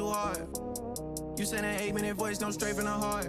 hard. You send an 8-minute voice, don't straight from the heart.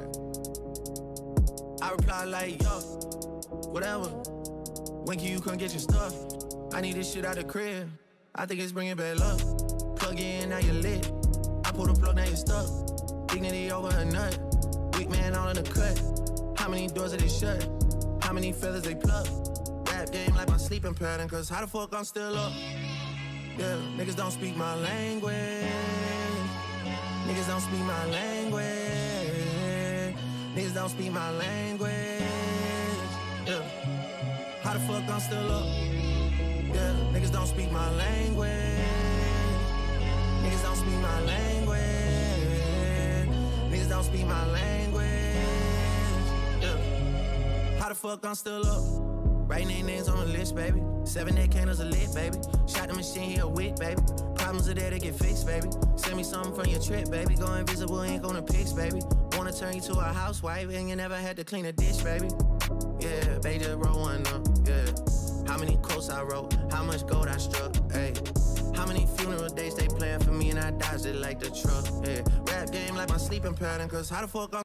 I reply like, yo, whatever. When can you come get your stuff? I need this shit out the crib. I think it's bringing bad luck. Plug in, now you're lit. I pull the plug, now you're stuck. Dignity over a nut. Weak man all in the cut. How many doors are they shut? How many feathers they pluck? Rap game like my sleeping pattern, cause how the fuck I'm still up? Yeah, niggas don't speak my language. Niggas don't speak my language. Niggas don't speak my language. Yeah, how the fuck I'm still up? Yeah, niggas don't speak my language. Niggas don't speak my language. Niggas don't speak my language. Yeah, how the fuck I'm still up? Writing their names on the list, baby. 7-8 candles are lit, baby. Shot the machine, he a wick, baby. Problems are there to get fixed, baby. Send me something from your trip, baby. Go invisible, ain't gonna pics, baby. Wanna turn you to a housewife, and you never had to clean a dish, baby. Yeah, baby, just roll one up, yeah. How many quotes I wrote, how much gold I struck, ayy. How many funeral dates they playing for me, and I dodged it like the truck, yeah. Rap game like my sleeping pattern, cause how the fuck I'm